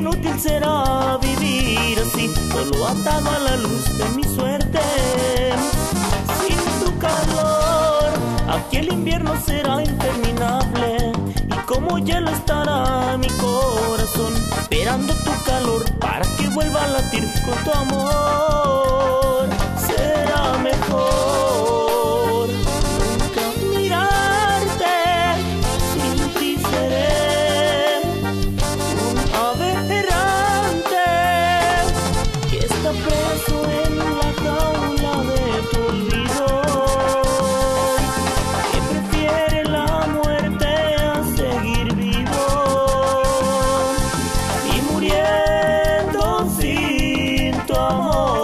inútil será vivir así, solo atado a la luz de mi suerte. Sin tu calor, aquí el invierno será interminable, y como hielo estará mi corazón, esperando tu calor para que vuelva a latir con tu amor. Será mejor nunca mirarte, sin ti seré un ave errante que está preso en la jaula de tu olvido, que prefiere la muerte a seguir vivo y muriendo sin tu amor.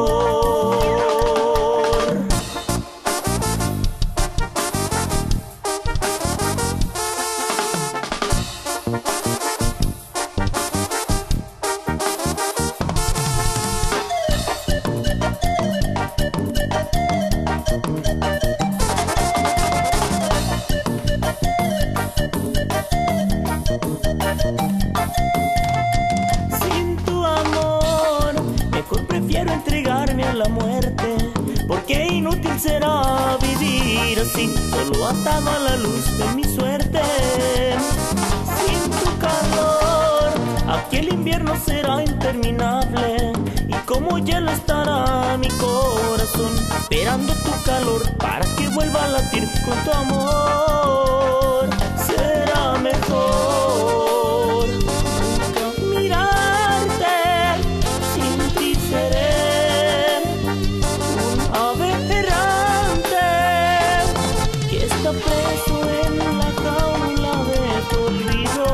Sin tu amor, mejor prefiero entregarme a la muerte, porque inútil será vivir así, solo atado a la luz de mi suerte. Sin tu calor, aquí el invierno será interminable, y como hielo estará mi corazón, esperando tu calor para que vuelva a latir con tu amor. Será mejor nunca mirarte, sin ti seré un ave errante que está preso en la jaula de tu olvido,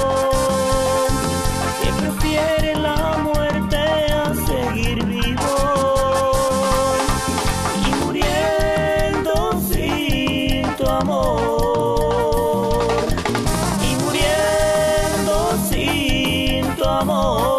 que prefiere la muerte a seguir vivo y muriendo sin tu amor, y muriendo sin tu amor.